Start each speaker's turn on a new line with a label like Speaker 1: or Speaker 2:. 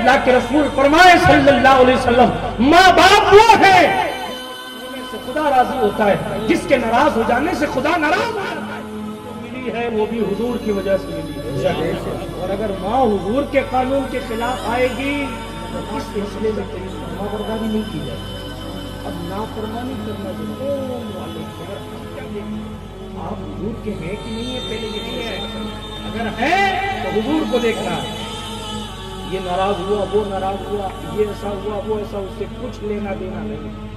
Speaker 1: अल्लाह के रसूल फरमाए सल्लल्लाहु अलैहि वसल्लम, माँ बाप वो है से खुदा राजी होता है, जिसके नाराज हो जाने से खुदा नाराज हो जाता है। तो मिली है वो भी हुजूर की वजह से मिली है। और अगर माँ हुजूर के कानून के खिलाफ आएगी तो इस सिलसिले में तेरी फरमाबरदारी नहीं की जाएगी। अब नाफरमानी करना आप हुजूर के हैं कि नहीं है, पहले ये नहीं है। अगर है तो हुजूर को देखना है, ये नाराज हुआ, वो नाराज हुआ, ये ऐसा हुआ, वो ऐसा, उससे कुछ लेना देना नहीं।